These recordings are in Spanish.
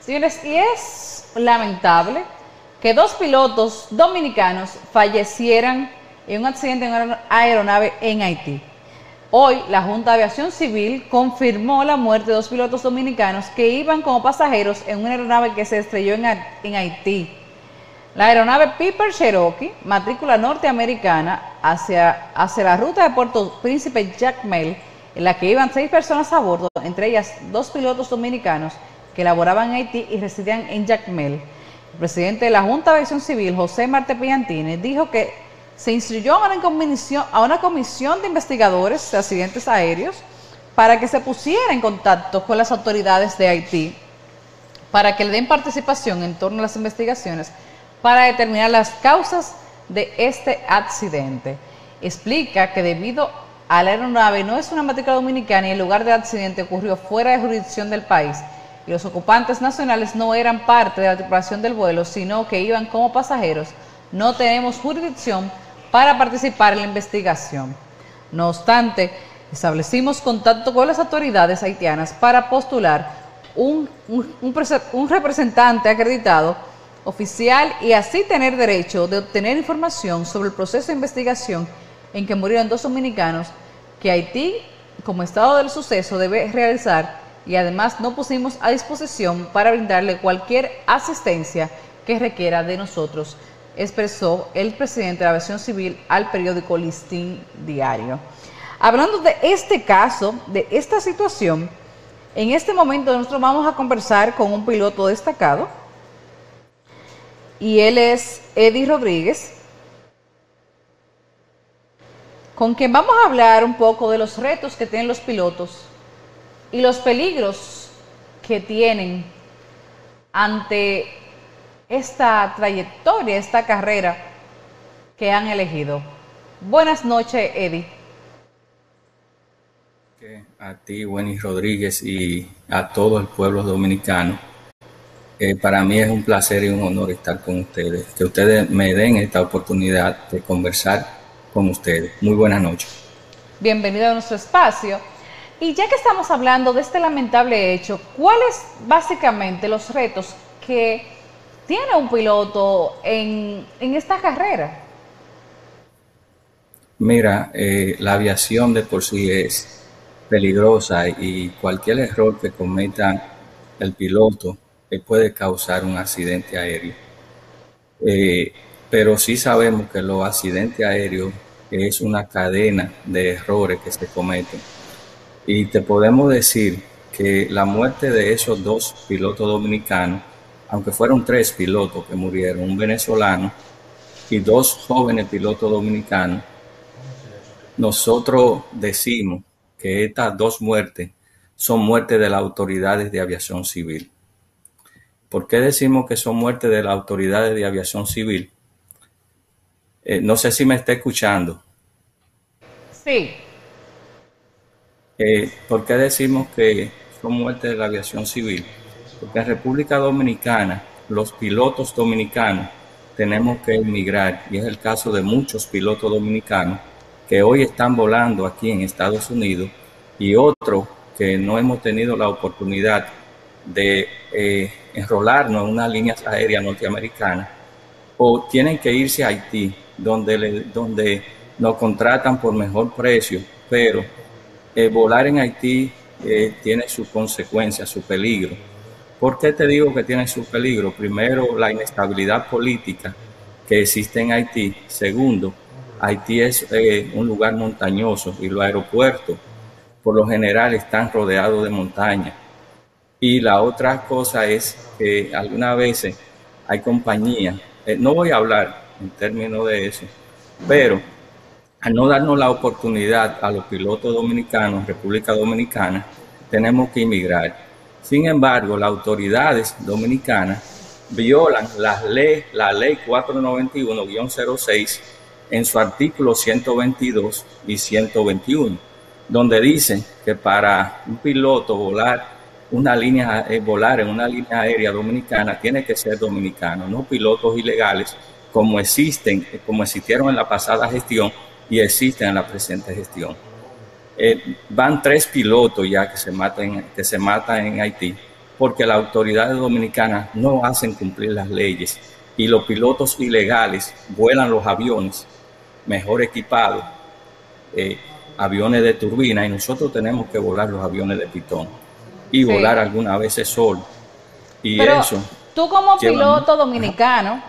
Señores, y es lamentable que dos pilotos dominicanos fallecieran en un accidente en una aeronave en Haití. Hoy, la Junta de Aviación Civil confirmó la muerte de dos pilotos dominicanos que iban como pasajeros en una aeronave que se estrelló en Haití. La aeronave Piper Cherokee, matrícula norteamericana, hacia la ruta de Puerto Príncipe Jacmel, en la que iban 6 personas a bordo, entre ellas 2 pilotos dominicanos que laboraban en Haití y residían en Jacmel. El presidente de la Junta de Aviación Civil, José Marte Piantini, dijo que se instruyó a una comisión de investigadores de accidentes aéreos para que se pusiera en contacto con las autoridades de Haití para que le den participación en torno a las investigaciones para determinar las causas de este accidente. Explica que debido a la aeronave no es una matrícula dominicana y el lugar del accidente ocurrió fuera de jurisdicción del país y los ocupantes nacionales no eran parte de la tripulación del vuelo, sino que iban como pasajeros, no tenemos jurisdicción para participar en la investigación. No obstante, establecimos contacto con las autoridades haitianas para postular un representante acreditado oficial y así tener derecho de obtener información sobre el proceso de investigación en que murieron 2 dominicanos que Haití, como estado del suceso, debe realizar, y además no pusimos a disposición para brindarle cualquier asistencia que requiera de nosotros, expresó el presidente de la Aviación Civil al periódico Listín Diario. Hablando de este caso, de esta situación, en este momento nosotros vamos a conversar con un piloto destacado, y él es Eddie Rodríguez, con quien vamos a hablar un poco de los retos que tienen los pilotos y los peligros que tienen ante esta trayectoria, esta carrera que han elegido. Buenas noches, Eddie. A ti, Wenny Rodríguez, y a todo el pueblo dominicano. Para mí es un placer y un honor estar con ustedes, que ustedes me den esta oportunidad de conversar con ustedes. Muy buenas noches. Bienvenido a nuestro espacio. Y ya que estamos hablando de este lamentable hecho, ¿cuáles básicamente los retos que tiene un piloto en esta carrera? Mira, la aviación de por sí es peligrosa y cualquier error que cometa el piloto puede causar un accidente aéreo. Pero sí sabemos que los accidentes aéreos es una cadena de errores que se cometen. Y te podemos decir que la muerte de esos 2 pilotos dominicanos, aunque fueron 3 pilotos que murieron, un venezolano y 2 jóvenes pilotos dominicanos, nosotros decimos que estas 2 muertes son muertes de las autoridades de aviación civil. ¿Por qué decimos que son muertes de las autoridades de aviación civil? No sé si me está escuchando. Sí. ¿Por qué decimos que son muertes de la aviación civil? Porque en República Dominicana, los pilotos dominicanos tenemos que emigrar, y es el caso de muchos pilotos dominicanos que hoy están volando aquí en Estados Unidos y otros que no hemos tenido la oportunidad de enrolarnos en una línea aérea norteamericana, o tienen que irse a Haití, donde nos contratan por mejor precio, pero volar en Haití tiene sus consecuencias, su peligro. ¿Por qué te digo que tiene su peligro? Primero, la inestabilidad política que existe en Haití. Segundo, Haití es un lugar montañoso y los aeropuertos por lo general están rodeados de montañas. Y la otra cosa es que algunas veces hay compañías, no voy a hablar en términos de eso, pero al no darnos la oportunidad a los pilotos dominicanos, República Dominicana, tenemos que emigrar. Sin embargo, las autoridades dominicanas violan la ley 491-06 en su artículo 122 y 121, donde dicen que para un piloto volar en una línea aérea dominicana tiene que ser dominicano, no pilotos ilegales como existieron en la pasada gestión y existen en la presente gestión. Van 3 pilotos ya que se matan en Haití porque las autoridades dominicanas no hacen cumplir las leyes y los pilotos ilegales vuelan los aviones mejor equipados, eh, aviones de turbina, y nosotros tenemos que volar los aviones de pitón y volar Sí. algunas veces solo. Y Pero eso tú como lleva... piloto Ajá. dominicano,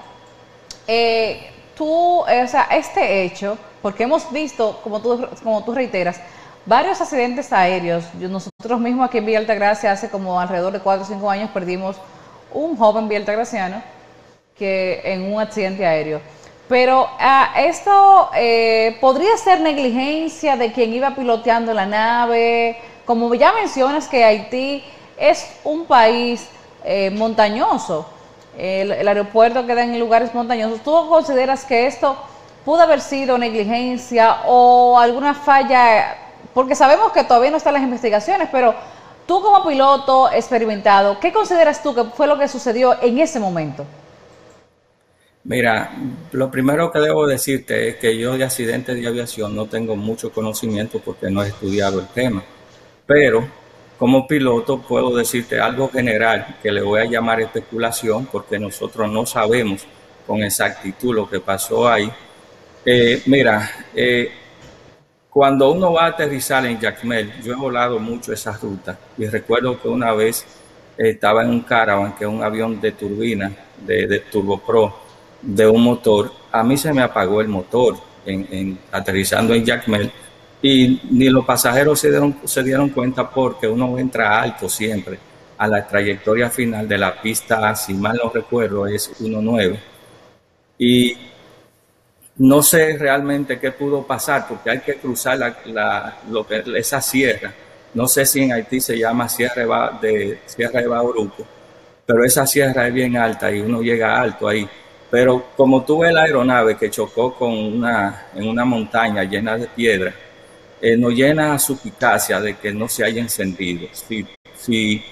o sea, este hecho, porque hemos visto, como tú reiteras, varios accidentes aéreos. Nosotros mismos aquí en Villa Altagracia hace como alrededor de 4 o 5 años perdimos un joven villa altagraciano que en un accidente aéreo. Pero esto podría ser negligencia de quien iba piloteando la nave. Como ya mencionas que Haití es un país montañoso, el aeropuerto queda en lugares montañosos. ¿Tú consideras que esto pudo haber sido negligencia o alguna falla? Porque sabemos que todavía no están las investigaciones, pero tú como piloto experimentado, ¿qué consideras tú que fue lo que sucedió en ese momento? Mira, lo primero que debo decirte es que yo de accidentes de aviación no tengo mucho conocimiento porque no he estudiado el tema, pero como piloto puedo decirte algo general que le voy a llamar especulación porque nosotros no sabemos con exactitud lo que pasó ahí. Mira, cuando uno va a aterrizar en Jacmel, yo he volado mucho esa ruta y recuerdo que una vez estaba en un Caravan, que es un avión de turbina, de turboprop, de un motor. A mí se me apagó el motor aterrizando en Jacmel y ni los pasajeros se dieron cuenta porque uno entra alto siempre a la trayectoria final de la pista, si mal no recuerdo, es 1.9. Y no sé realmente qué pudo pasar porque hay que cruzar esa sierra. No sé si en Haití se llama Sierra de Bauruco, pero esa sierra es bien alta y uno llega alto ahí. Pero como tuve la aeronave que chocó en una montaña llena de piedra, nos llena a suspicacia de que no se haya encendido. Si,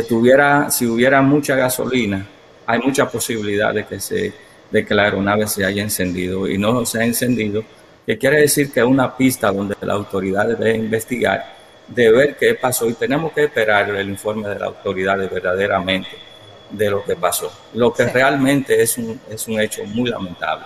si hubiera mucha gasolina, hay mucha posibilidad de que la aeronave se haya encendido y no se ha encendido, que quiere decir que es una pista donde la autoridad debe investigar, de ver qué pasó y tenemos que esperar el informe de la autoridad verdaderamente de lo que pasó. Lo que Sí. realmente es un hecho muy lamentable.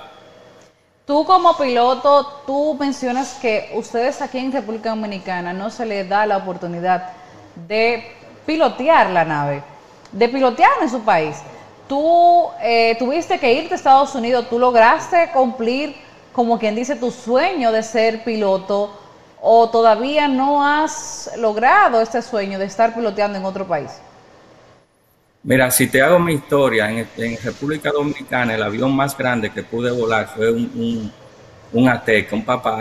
Tú como piloto, tú mencionas que ustedes aquí en República Dominicana no se les da la oportunidad de pilotear la nave, de pilotear en su país. Tú tuviste que irte a Estados Unidos, tú lograste cumplir, como quien dice, tu sueño de ser piloto o todavía no has logrado este sueño de estar piloteando en otro país. Mira, si te hago mi historia, en República Dominicana el avión más grande que pude volar fue un Ateca,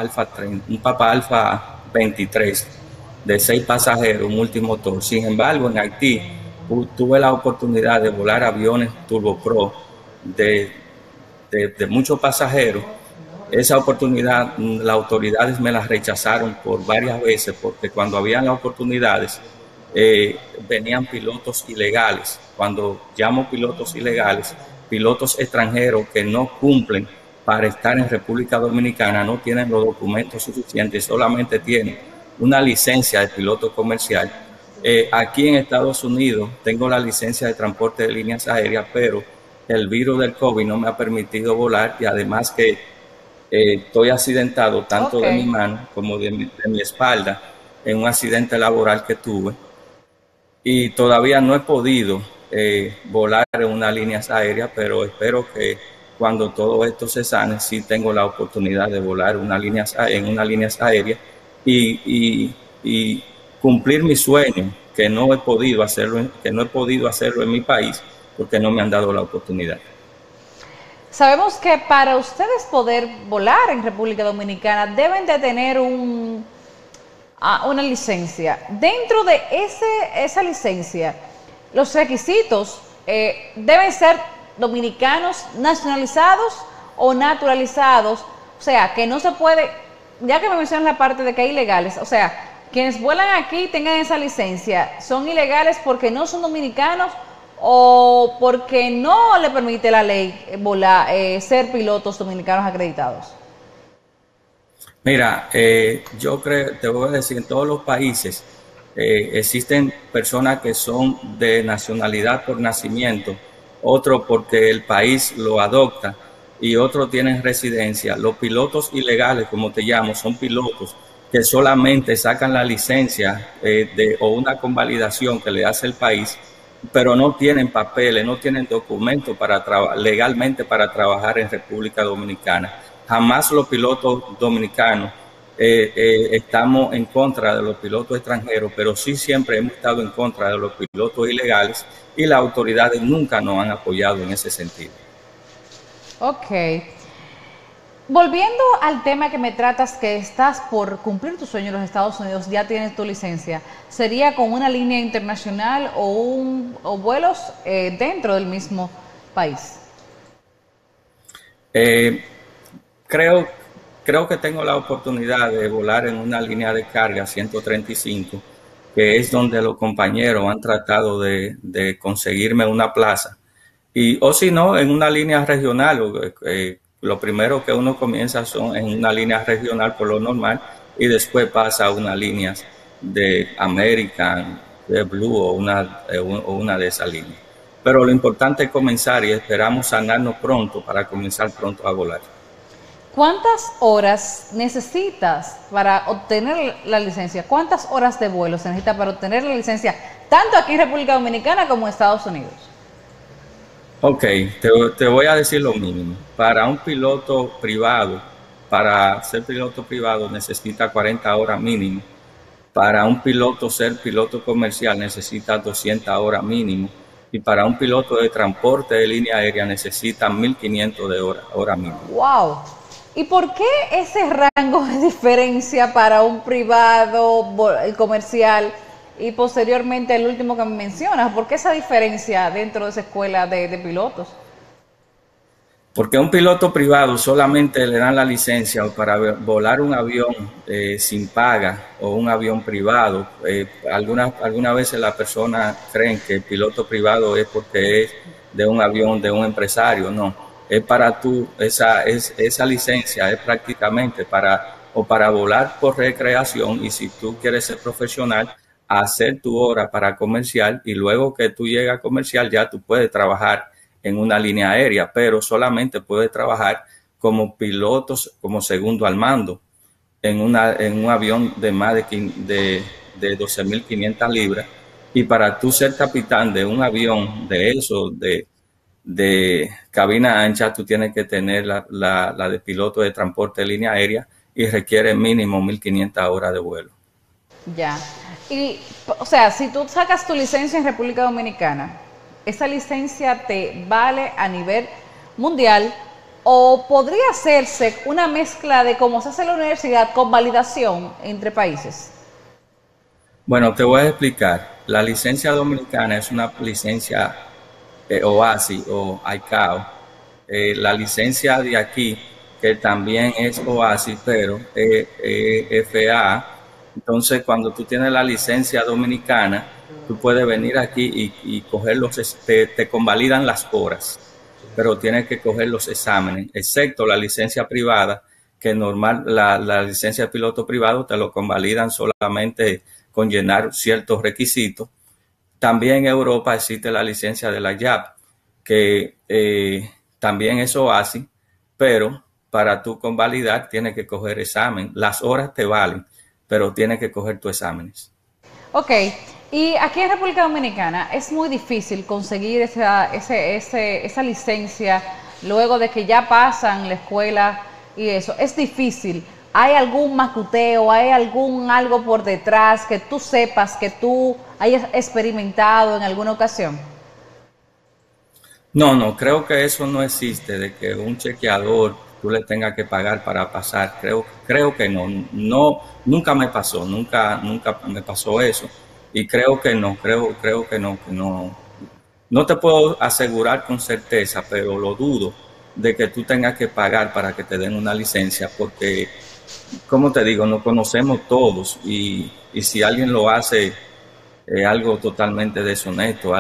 un Papa Alfa 23 de 6 pasajeros, multimotor. Sin embargo, en Haití tuve la oportunidad de volar aviones turboprop de, de muchos pasajeros. Esa oportunidad, las autoridades me la rechazaron por varias veces porque cuando habían las oportunidades venían pilotos ilegales. Cuando llamo pilotos ilegales, pilotos extranjeros que no cumplen para estar en República Dominicana, no tienen los documentos suficientes, solamente tienen una licencia de piloto comercial. Aquí en Estados Unidos tengo la licencia de transporte de líneas aéreas, pero el virus del COVID no me ha permitido volar y además que estoy accidentado tanto Ok. de mi mano como de mi espalda en un accidente laboral que tuve y todavía no he podido volar en unas líneas aéreas, pero espero que cuando todo esto se sane, sí tengo la oportunidad de volar en unas líneas aéreas y cumplir mi sueño, que no he podido hacerlo en mi país porque no me han dado la oportunidad. Sabemos que para ustedes poder volar en República Dominicana deben de tener una licencia. Dentro de esa licencia, los requisitos deben ser dominicanos nacionalizados o naturalizados. O sea, que no se puede, ya que me mencionas la parte de que hay ilegales, o sea, quienes vuelan aquí tengan esa licencia, ¿son ilegales porque no son dominicanos o porque no le permite la ley volar, ser pilotos dominicanos acreditados? Mira, yo creo, te voy a decir, en todos los países Existen personas que son de nacionalidad por nacimiento, otros porque el país lo adopta y otros tienen residencia. Los pilotos ilegales, como te llamo, son pilotos que solamente sacan la licencia o una convalidación que le hace el país, pero no tienen papeles, no tienen documentos legalmente para trabajar en República Dominicana. Jamás los pilotos dominicanos estamos en contra de los pilotos extranjeros, pero sí siempre hemos estado en contra de los pilotos ilegales y las autoridades nunca nos han apoyado en ese sentido. Ok. Volviendo al tema que me tratas, que estás por cumplir tu sueño en los Estados Unidos, ya tienes tu licencia, ¿sería con una línea internacional o vuelos dentro del mismo país? Creo que tengo la oportunidad de volar en una línea de carga 135, que es donde los compañeros han tratado de conseguirme una plaza. O si no, en una línea regional. Lo primero que uno comienza son en una línea regional por lo normal y después pasa a unas líneas de American, de Blue o una de esas líneas. Pero lo importante es comenzar y esperamos sanarnos pronto para comenzar pronto a volar. ¿Cuántas horas necesitas para obtener la licencia? ¿Cuántas horas de vuelo se necesita para obtener la licencia, tanto aquí en República Dominicana como en Estados Unidos? Ok, te voy a decir lo mínimo. Para un piloto privado, para ser piloto privado necesita 40 horas mínimo. Para un piloto ser piloto comercial necesita 200 horas mínimo. Y para un piloto de transporte de línea aérea necesita 1.500 de hora mínimo. ¡Wow! ¿Y por qué ese rango de diferencia para un privado, el comercial y posteriormente el último que me mencionas? ¿Por qué esa diferencia dentro de esa escuela de pilotos? Porque a un piloto privado solamente le dan la licencia para volar un avión sin paga o un avión privado. Algunas veces las personas creen que el piloto privado es porque es de un avión de un empresario. No, es para esa licencia es prácticamente para volar por recreación, y si tú quieres ser profesional, hacer tu hora para comercial, y luego que tú llegas a comercial ya tú puedes trabajar en una línea aérea, pero solamente puede trabajar como pilotos, como segundo al mando, en un avión de más de 12.500 libras. Y para tú ser capitán de un avión de eso, de cabina ancha, tú tienes que tener la de piloto de transporte de línea aérea y requiere mínimo 1.500 horas de vuelo. Ya. Y, o sea, si tú sacas tu licencia en República Dominicana, ¿esa licencia te vale a nivel mundial o podría hacerse una mezcla de cómo se hace en la universidad con validación entre países? Bueno, te voy a explicar. La licencia dominicana es una licencia OASI o ICAO. La licencia de aquí, que también es OASI, pero FAA. Entonces, cuando tú tienes la licencia dominicana, tú puedes venir aquí y coger te convalidan las horas, pero tienes que coger los exámenes, excepto la licencia privada, que normal, la licencia de piloto privado te lo convalidan solamente con llenar ciertos requisitos. También en Europa existe la licencia de la JAP, que también es OASI, pero para tú convalidar tienes que coger examen. Las horas te valen, pero tienes que coger tus exámenes. Ok, y aquí en República Dominicana es muy difícil conseguir esa licencia luego de que ya pasan la escuela y eso. Es difícil. ¿Hay algún macuteo, hay algo por detrás que tú sepas, que tú hayas experimentado en alguna ocasión? No, creo que eso no existe, de que un chequeador tú le tengas que pagar para pasar. Creo que no, nunca me pasó, nunca me pasó eso. Y creo que no, creo que no. No te puedo asegurar con certeza, pero lo dudo de que tú tengas que pagar para que te den una licencia, porque, como te digo, nos conocemos todos, y si alguien lo hace algo totalmente deshonesto,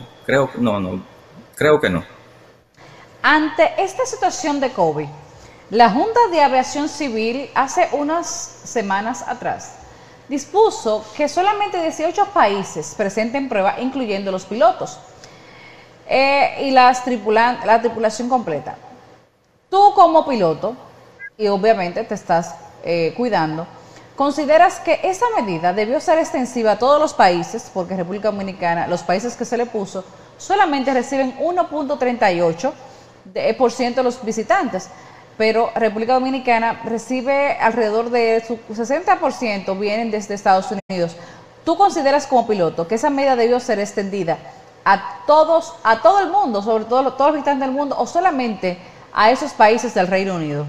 creo que no. Ante esta situación de COVID, la Junta de Aviación Civil hace unas semanas atrás dispuso que solamente 18 países presenten prueba, incluyendo los pilotos y la tripulación completa. Tú como piloto, y obviamente te estás cuidando, ¿consideras que esa medida debió ser extensiva a todos los países? Porque República Dominicana, los países que se le puso, solamente reciben 1.38% de los visitantes, pero República Dominicana recibe alrededor de su 60% vienen desde Estados Unidos. ¿Tú consideras como piloto que esa medida debió ser extendida a todo el mundo, sobre todo todos los visitantes del mundo, o solamente a esos países del Reino Unido?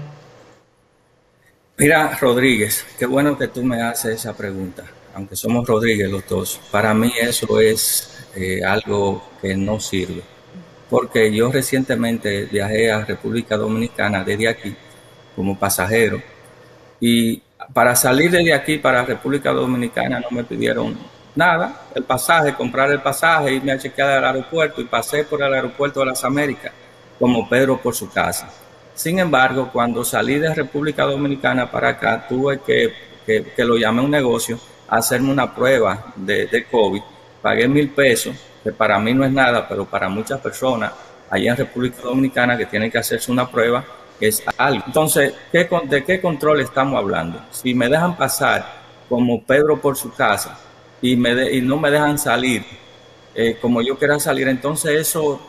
Mira, Rodríguez, qué bueno que tú me haces esa pregunta, aunque somos Rodríguez los dos. Para mí eso es algo que no sirve, porque yo recientemente viajé a República Dominicana desde aquí como pasajero y para salir desde aquí para República Dominicana no me pidieron nada, el pasaje, comprar el pasaje, irme a chequear al aeropuerto y pasé por el aeropuerto de las Américas como Pedro por su casa. Sin embargo, cuando salí de República Dominicana para acá, tuve que lo llamé un negocio, a hacerme una prueba de COVID. Pagué 1,000 pesos, que para mí no es nada, pero para muchas personas allá en República Dominicana que tienen que hacerse una prueba es algo. Entonces, ¿de qué control estamos hablando? Si me dejan pasar como Pedro por su casa y no me dejan salir como yo quiera salir, entonces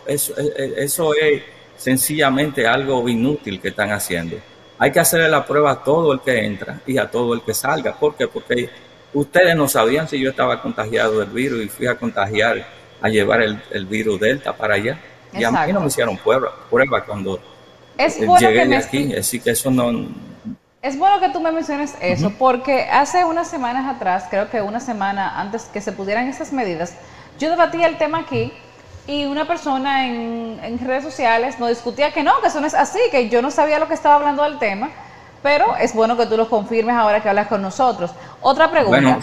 eso es sencillamente algo inútil que están haciendo. Hay que hacerle la prueba a todo el que entra y a todo el que salga. ¿Por qué? Porque ustedes no sabían si yo estaba contagiado del virus y fui a contagiar, a llevar el virus Delta para allá. Y a mí no me hicieron prueba cuando llegué de aquí, así que eso no... Es bueno que tú me menciones eso, porque hace unas semanas atrás, creo que una semana antes que se pusieran esas medidas, yo debatía el tema aquí y una persona en redes sociales nos discutía que no, que eso no es así, que yo no sabía lo que estaba hablando del tema, pero es bueno que tú lo confirmes ahora que hablas con nosotros. Otra pregunta. Bueno,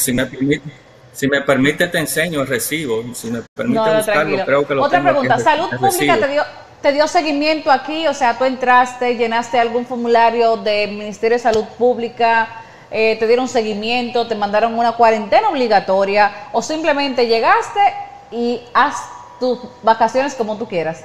si me permite te enseño el recibo, si me permite buscarlo, tranquilo. Creo que lo Otra tengo pregunta, aquí, ¿Salud Pública te dio seguimiento aquí? O sea, tú entraste, llenaste algún formulario del Ministerio de Salud Pública, te dieron seguimiento, te mandaron una cuarentena obligatoria, o simplemente llegaste y haz tus vacaciones como tú quieras.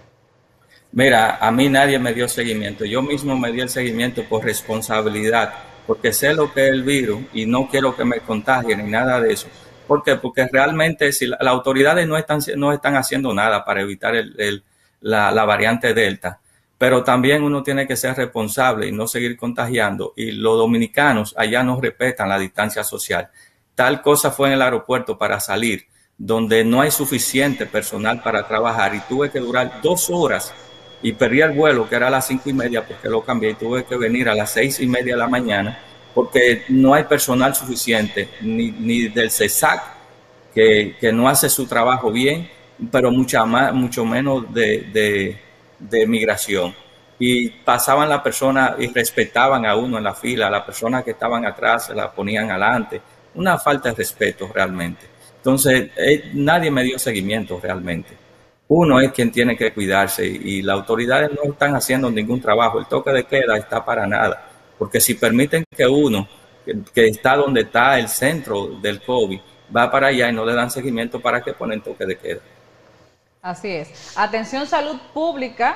Mira, a mí nadie me dio seguimiento, yo mismo me di el seguimiento por responsabilidad, porque sé lo que es el virus y no quiero que me contagien ni nada de eso. ¿Por qué? Porque realmente si las autoridades no están haciendo nada para evitar la variante Delta, pero también uno tiene que ser responsable y no seguir contagiando, y los dominicanos allá no respetan la distancia social. Tal cosa fue en el aeropuerto para salir, donde no hay suficiente personal para trabajar y tuve que durar 2 horas y perdí el vuelo que era a las 5:30 porque lo cambié y tuve que venir a las 6:30 de la mañana porque no hay personal suficiente ni del CESAC que no hace su trabajo bien, pero mucho menos de migración. Y pasaban las personas y respetaban a uno en la fila, a las personas que estaban atrás se la ponían adelante. Una falta de respeto realmente. Entonces, nadie me dio seguimiento realmente. Uno es quien tiene que cuidarse y las autoridades no están haciendo ningún trabajo. El toque de queda está para nada, porque si permiten que uno, que está donde está el centro del COVID, va para allá y no le dan seguimiento, ¿para qué ponen toque de queda? Así es. Atención Salud Pública,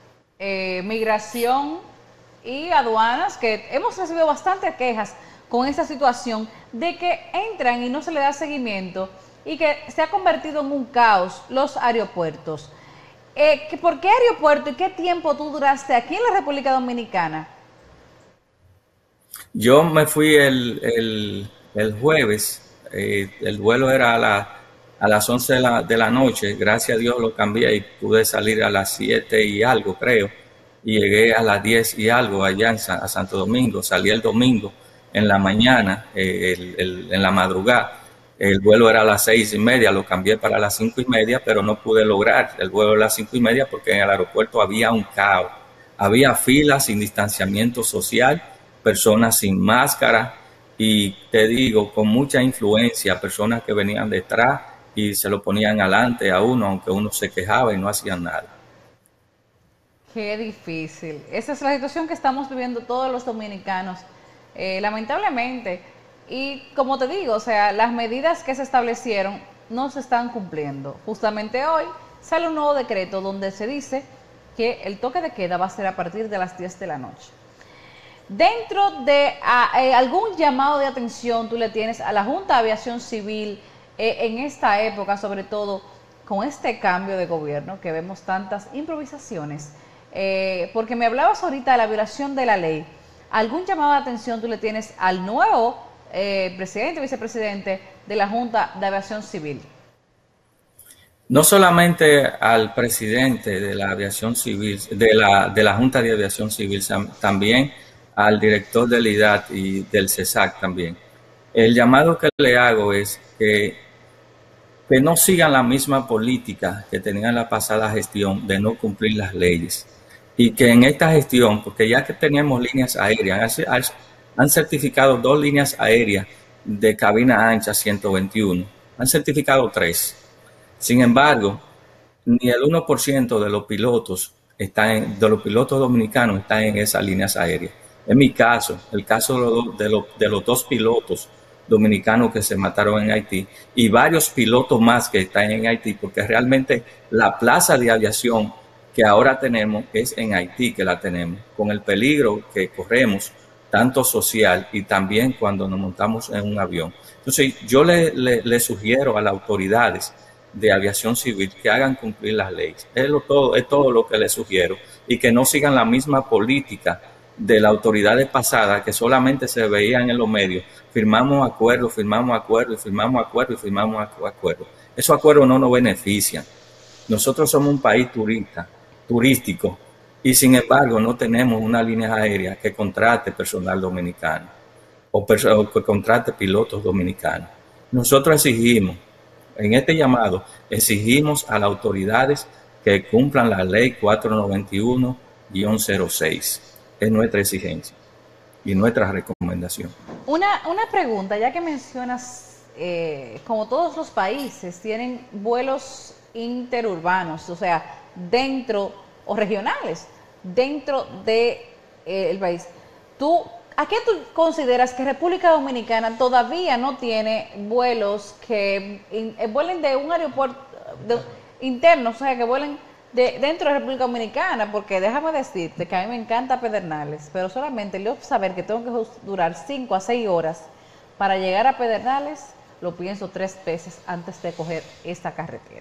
Migración y Aduanas, que hemos recibido bastantes quejas con esta situación de que entran y no se le da seguimiento y que se ha convertido en un caos los aeropuertos. ¿Por qué aeropuerto y qué tiempo tú duraste aquí en la República Dominicana? Yo me fui el jueves, el vuelo era a las 11 de la noche, gracias a Dios lo cambié y pude salir a las 7 y algo, creo, y llegué a las 10 y algo allá a Santo Domingo. Salí el domingo en la mañana, en la madrugada. El vuelo era a las 6:30, lo cambié para las 5:30, pero no pude lograr el vuelo a las 5:30 porque en el aeropuerto había un caos. Había filas sin distanciamiento social, personas sin máscara y te digo, con mucha influencia, personas que venían detrás y se lo ponían adelante a uno, aunque uno se quejaba y no hacían nada. Qué difícil. Esa es la situación que estamos viviendo todos los dominicanos. Lamentablemente, Y como te digo, o sea, las medidas que se establecieron no se están cumpliendo. Justamente hoy sale un nuevo decreto donde se dice que el toque de queda va a ser a partir de las 10 de la noche. Dentro de algún llamado de atención tú le tienes a la Junta de Aviación Civil en esta época, sobre todo con este cambio de gobierno, que vemos tantas improvisaciones, porque me hablabas ahorita de la violación de la ley. ¿Algún llamado de atención tú le tienes al nuevo presidente, vicepresidente de la Junta de Aviación Civil? No solamente al presidente de la aviación civil, de la Junta de Aviación Civil, también al director del IDAT y del CESAC también. El llamado que le hago es que no sigan la misma política que tenían la pasada gestión de no cumplir las leyes. Y que en esta gestión, porque ya que teníamos líneas aéreas, han certificado 2 líneas aéreas de cabina ancha 121, han certificado 3. Sin embargo, ni el 1% de los pilotos de los pilotos dominicanos están en esas líneas aéreas. En mi caso, el caso de los 2 pilotos dominicanos que se mataron en Haití y varios pilotos más que están en Haití, porque realmente la plaza de aviación que ahora tenemos es en Haití que la tenemos, con el peligro que corremos, tanto social y también cuando nos montamos en un avión. Entonces, yo le sugiero a las autoridades de aviación civil que hagan cumplir las leyes. Es todo lo que les sugiero y que no sigan la misma política de las autoridades pasadas que solamente se veían en los medios. Firmamos acuerdos, firmamos acuerdos, firmamos acuerdos y firmamos acuerdos. Esos acuerdos no nos benefician. Nosotros somos un país turístico y sin embargo no tenemos una línea aérea que contrate personal dominicano o que contrate pilotos dominicanos. Nosotros exigimos, en este llamado, exigimos a las autoridades que cumplan la ley 491-06. Es nuestra exigencia y nuestra recomendación. Una pregunta, ya que mencionas, como todos los países tienen vuelos interurbanos, o sea, dentro, o regionales, dentro de, el país. ¿A qué tú consideras que República Dominicana todavía no tiene vuelos que vuelen de un aeropuerto interno, o sea, que vuelen dentro de República Dominicana? Porque déjame decirte que a mí me encanta Pedernales, pero solamente el saber que tengo que durar 5 a 6 horas para llegar a Pedernales, lo pienso 3 veces antes de coger esta carretera.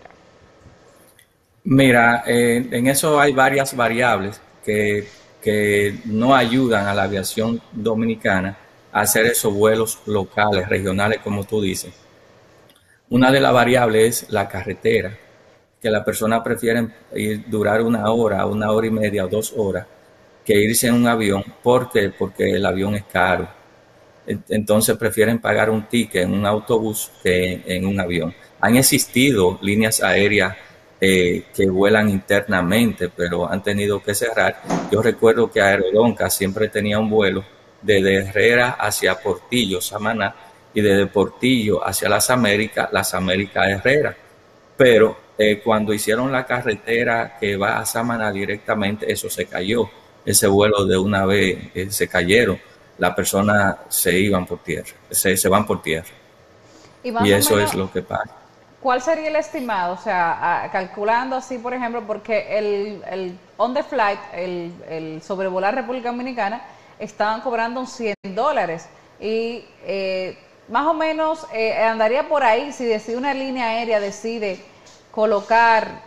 Mira, en eso hay varias variables que no ayudan a la aviación dominicana a hacer esos vuelos locales, regionales, como tú dices. Una de las variables es la carretera, que las personas prefieren durar 1 hora y media o 2 horas que irse en un avión. ¿Por qué? Porque el avión es caro. Entonces prefieren pagar un ticket en un autobús que en un avión. Han existido líneas aéreas que vuelan internamente, pero han tenido que cerrar. Yo recuerdo que Aerodonca siempre tenía un vuelo desde Herrera hacia Portillo, Samaná, y desde Portillo hacia Las Américas Herrera. Pero cuando hicieron la carretera que va a Samaná directamente, eso se cayó. Ese vuelo de una vez se cayeron. Las personas se iban por tierra, se van por tierra. Y eso es lo que pasa. ¿Cuál sería el estimado? O sea, calculando así, por ejemplo, porque el on the flight, el sobrevolar República Dominicana, estaban cobrando $100. Y más o menos andaría por ahí si una línea aérea decide colocar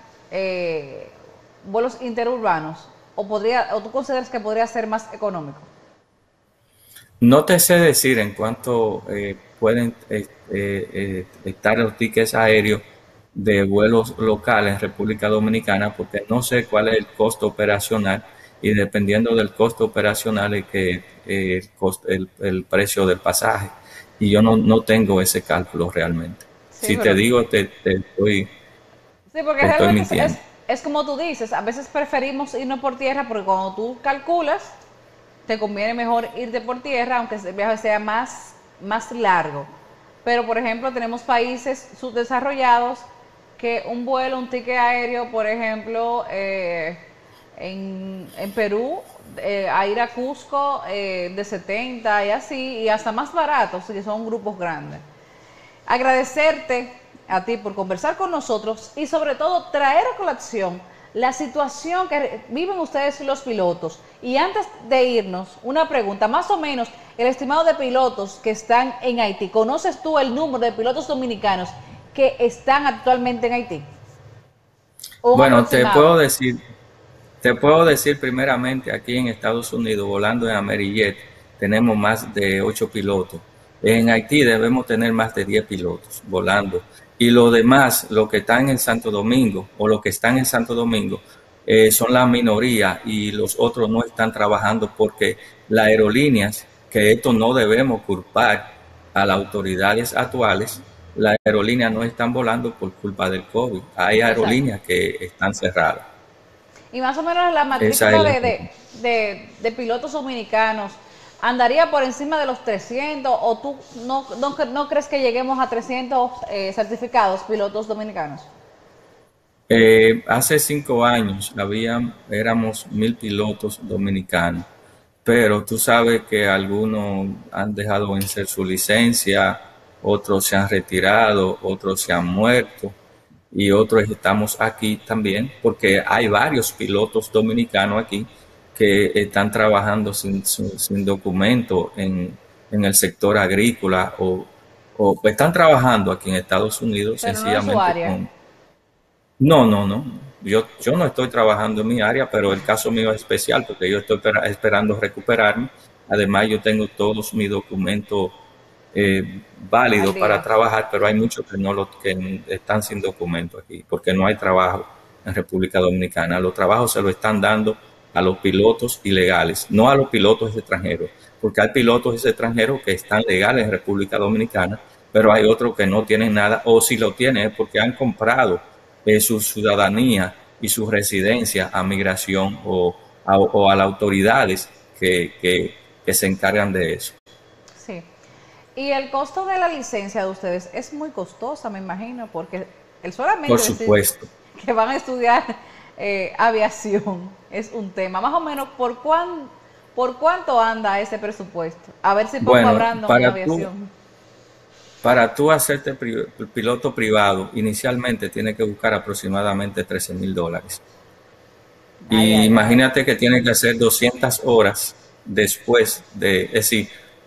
vuelos interurbanos, o tú consideras que podría ser más económico. No te sé decir en cuánto pueden estar los tickets aéreos de vuelos locales en República Dominicana, porque no sé cuál es el costo operacional y dependiendo del costo operacional es que el precio del pasaje. Y yo no tengo ese cálculo realmente. Sí, Si te digo, te estoy porque realmente es como tú dices, a veces preferimos irnos por tierra porque cuando tú calculas, te conviene mejor irte por tierra, aunque el viaje sea más largo. Pero, por ejemplo, tenemos países subdesarrollados que un ticket aéreo, por ejemplo, en Perú a ir a Cusco de 70 y así, y hasta más baratos, que son grupos grandes. Agradecerte a ti por conversar con nosotros y sobre todo traer a colación la situación que viven ustedes los pilotos. Y antes de irnos, una pregunta, más o menos el estimado de pilotos que están en Haití. ¿Conoces tú el número de pilotos dominicanos que están actualmente en Haití? Bueno, te puedo decir primeramente, aquí en Estados Unidos, volando en Amerijet, tenemos más de 8 pilotos. En Haití debemos tener más de 10 pilotos volando. Y lo demás, los que están en Santo Domingo o los que están en Santo Domingo, son la minoría y los otros no están trabajando porque las aerolíneas, que esto no debemos culpar a las autoridades actuales, las aerolíneas no están volando por culpa del COVID. Hay Exacto. aerolíneas que están cerradas. Y más o menos la Esa matrícula es la... de pilotos dominicanos andaría por encima de los 300, o tú no crees que lleguemos a 300 certificados pilotos dominicanos. Hace 5 años éramos 1.000 pilotos dominicanos, pero tú sabes que algunos han dejado vencer su licencia, otros se han retirado, otros se han muerto y otros estamos aquí también porque hay varios pilotos dominicanos aquí que están trabajando sin documento en el sector agrícola o están trabajando aquí en Estados Unidos Pero no es su sencillamente área. con... No, no, no. Yo no estoy trabajando en mi área, pero el caso mío es especial porque yo estoy esperando recuperarme. Además, yo tengo todos mis documentos Al válidos para día. trabajar, pero hay muchos que están sin documento aquí porque no hay trabajo en República Dominicana. Los trabajos se lo están dando a los pilotos ilegales, no a los pilotos extranjeros, porque hay pilotos extranjeros que están legales en República Dominicana, pero hay otros que no tienen nada, o si lo tienen es porque han comprado su ciudadanía y su residencia a migración o a las autoridades que se encargan de eso. Sí. Y el costo de la licencia de ustedes es muy costosa, me imagino, porque el Por solamente decir supuesto. que van a estudiar aviación es un tema. Más o menos, ¿por cuánto anda ese presupuesto? A ver si pongo a Bueno, Brandon en aviación. para tú hacerte piloto privado, inicialmente tienes que buscar aproximadamente $13,000. Ay, Y ay, ay. imagínate que tienes que hacer 200 horas después es decir,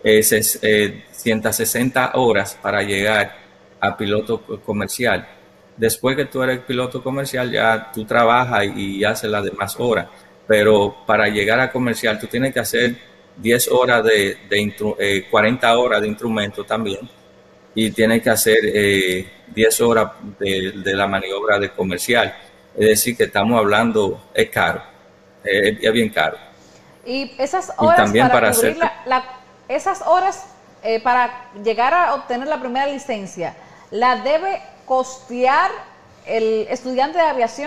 160 horas para llegar a piloto comercial. Después que tú eres piloto comercial, ya tú trabajas y haces las demás horas. Pero para llegar a comercial, tú tienes que hacer 10 horas 40 horas de instrumento también. Y tienes que hacer 10 horas de la maniobra de comercial. Es decir, que estamos hablando, es caro, es bien caro. Y esas Y horas también para para cubrir hacerte, esas horas para llegar a obtener la primera licencia, ¿la debe costear el estudiante de aviación?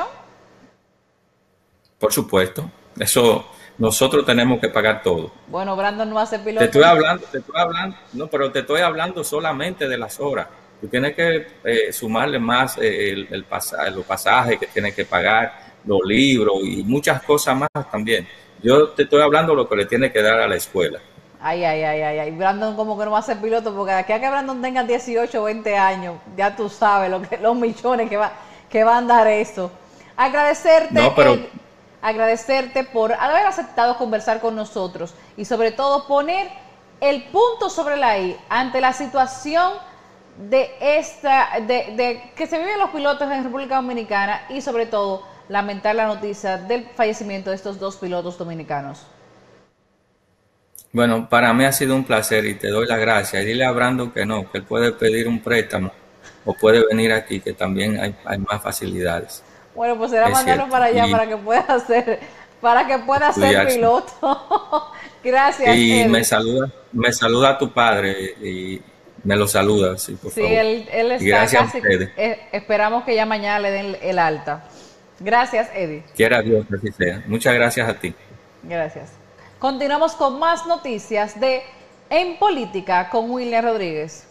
por supuesto, eso nosotros tenemos que pagar todo. Bueno, Brandon no va a ser Te piloto. estoy hablando, no, pero te estoy hablando solamente de las horas. Tú tienes que sumarle más los pasajes que tienes que pagar, los libros y muchas cosas más también. Yo te estoy hablando de lo que le tienes que dar a la escuela. Ay, ay, ay, ay, ay. Brandon como que no va a ser piloto porque de aquí a que Brandon tenga 18 o 20 años, ya tú sabes los millones que va a andar eso. No, Agradecerte, pero agradecerte por haber aceptado conversar con nosotros y sobre todo poner el punto sobre la I ante la situación de que se viven los pilotos en República Dominicana y sobre todo lamentar la noticia del fallecimiento de estos dos pilotos dominicanos. bueno, para mí ha sido un placer y te doy las gracias. Y dile a Brandon que no, que él puede pedir un préstamo o puede venir aquí, que también hay más facilidades. Bueno, pues será Es mandarlo cierto. para allá para que pueda ser Estudiar. piloto. Gracias, Y Eddie. me saluda a tu padre y me lo saluda, sí, por Sí, favor. él Y está gracias a casi, ustedes. esperamos que ya mañana le den el alta. Gracias, Eddie. Quiera Dios que así sea. Muchas gracias a ti. Gracias. Continuamos con más noticias de En Política con William Rodríguez.